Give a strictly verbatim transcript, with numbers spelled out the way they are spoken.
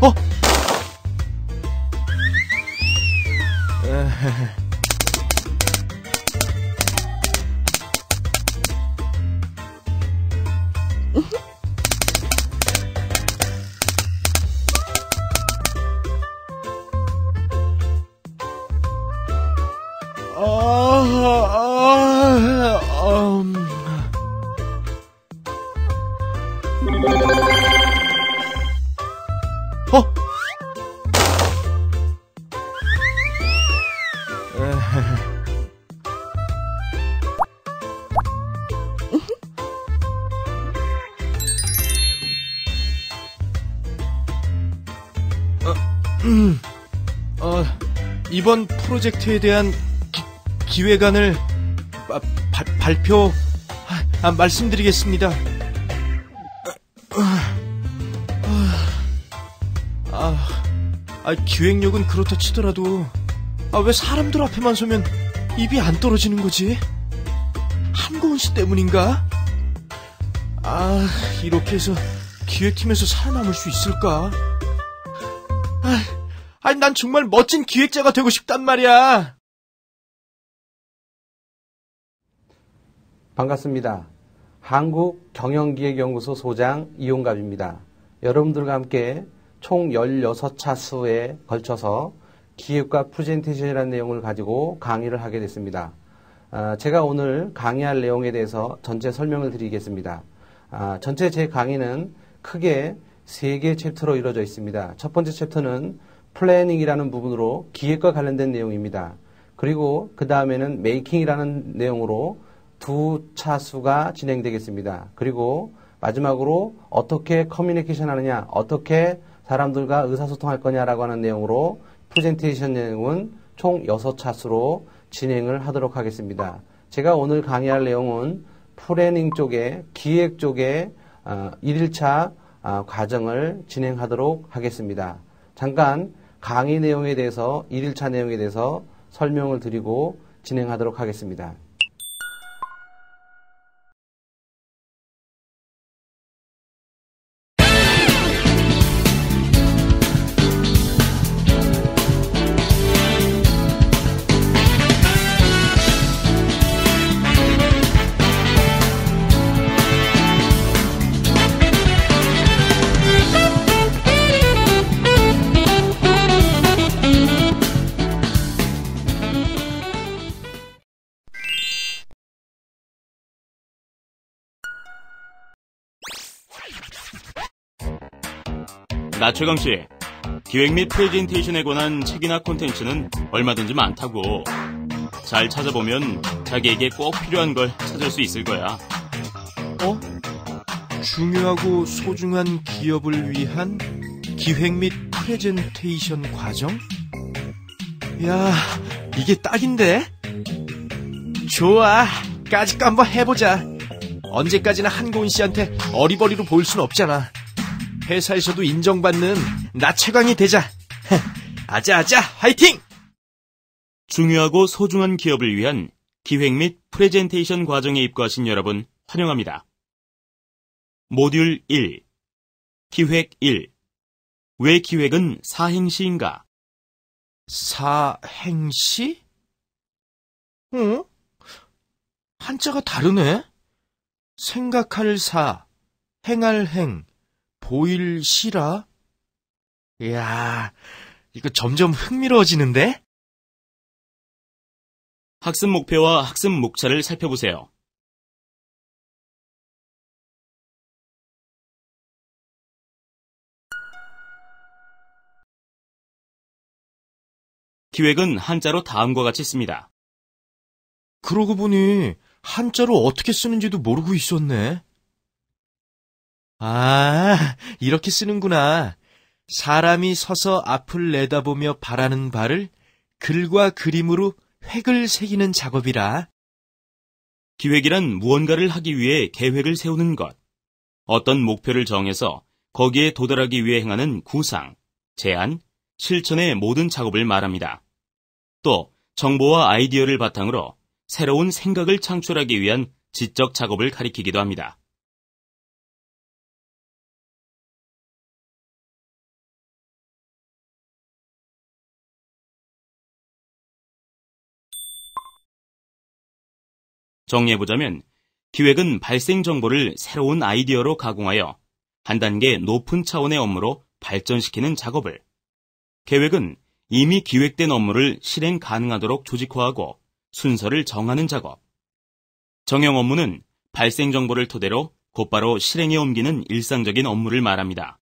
어? 에헤헤. 아, 아, 음. 어? 에헤헤. 어, 음, 어, 이번 프로젝트에 대한 기, 기획안을 바, 바, 발표 아, 말씀드리겠습니다. 아, 아, 기획력은 그렇다 치더라도 아, 왜 사람들 앞에만 서면 입이 안 떨어지는 거지? 한고은 씨 때문인가? 아, 이렇게 해서 기획팀에서 살아남을 수 있을까? 아, 아니, 난 정말 멋진 기획자가 되고 싶단 말이야. 반갑습니다. 한국경영기획연구소 소장 이용갑입니다. 여러분들과 함께 총 열여섯 차수에 걸쳐서 기획과 프레젠테이션이라는 내용을 가지고 강의를 하게 됐습니다. 아, 제가 오늘 강의할 내용에 대해서 전체 설명을 드리겠습니다. 아, 전체 제 강의는 크게 세 개의 챕터로 이루어져 있습니다. 첫 번째 챕터는 플래닝이라는 부분으로 기획과 관련된 내용입니다. 그리고 그 다음에는 메이킹이라는 내용으로 두 차수가 진행되겠습니다. 그리고 마지막으로 어떻게 커뮤니케이션 하느냐, 어떻게 사람들과 의사소통할 거냐라고 하는 내용으로 프레젠테이션 내용은 총 여섯 차수로 진행을 하도록 하겠습니다. 제가 오늘 강의할 내용은 플래닝 쪽에, 기획 쪽에 일 일차 과정을 진행하도록 하겠습니다. 잠깐 강의 내용에 대해서, 일 일차 내용에 대해서 설명을 드리고 진행하도록 하겠습니다. 나최강씨, 기획 및 프레젠테이션에 관한 책이나 콘텐츠는 얼마든지 많다고. 잘 찾아보면 자기에게 꼭 필요한 걸 찾을 수 있을 거야. 어? 중요하고 소중한 기업을 위한 기획 및 프레젠테이션 과정? 야, 이게 딱인데? 좋아, 까짓거 한번 해보자. 언제까지나 한고은 씨한테 어리버리로 보일 순 없잖아. 회사에서도 인정받는 나최강이 되자. 아자아자 화이팅! 중요하고 소중한 기업을 위한 기획 및 프레젠테이션 과정에 입고하신 여러분 환영합니다. 모듈 일, 기획 일. 왜 기획은 사행시인가? 사행시? 어? 한자가 다르네? 생각할 사, 행할 행, 보일 시라? 이야, 이거 점점 흥미로워지는데? 학습 목표와 학습 목차를 살펴보세요. 기획은 한자로 다음과 같이 씁니다. 그러고 보니 한자로 어떻게 쓰는지도 모르고 있었네. 아, 이렇게 쓰는구나. 사람이 서서 앞을 내다보며 바라는 바를 글과 그림으로 획을 새기는 작업이라. 기획이란 무언가를 하기 위해 계획을 세우는 것, 어떤 목표를 정해서 거기에 도달하기 위해 행하는 구상, 제안, 실천의 모든 작업을 말합니다. 또 정보와 아이디어를 바탕으로 새로운 생각을 창출하기 위한 지적 작업을 가리키기도 합니다. 정리해보자면 기획은 발생 정보를 새로운 아이디어로 가공하여 한 단계 높은 차원의 업무로 발전시키는 작업을, 계획은 이미 기획된 업무를 실행 가능하도록 조직화하고 순서를 정하는 작업, 정형 업무는 발생 정보를 토대로 곧바로 실행에 옮기는 일상적인 업무를 말합니다.